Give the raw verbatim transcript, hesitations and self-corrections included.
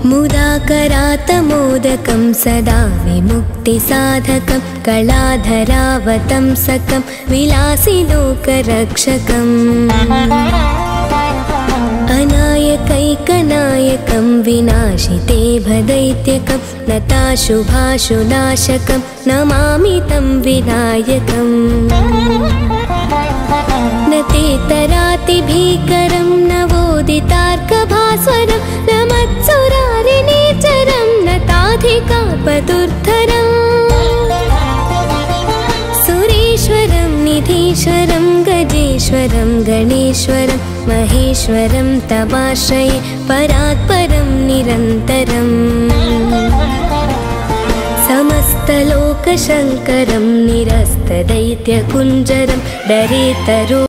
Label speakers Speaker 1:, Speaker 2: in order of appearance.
Speaker 1: मुदाकरातमोदकं सदा विमुक्तिसाधकं कलाधरावतंसकं विलासिलोकरक्षकम् अनायकैकनायकं विनाशिते भदैत्यकं नताशुभाशुनाशकं नमामि तं विनायकम् न तेतरातिभीकरं नवोदितार्कभास्वरं न मत्सुरारिणीचरं न ताधिकापदुर्धरम् सुरेश्वरं निधीश्वरं गजेश्वरं गणेश्वरं महेश्वरं तवाश्रये परात्परं निरन्तरम् समस्तलोकशङ्करं निरस्तदैत्यकुञ्जरं दरेतरो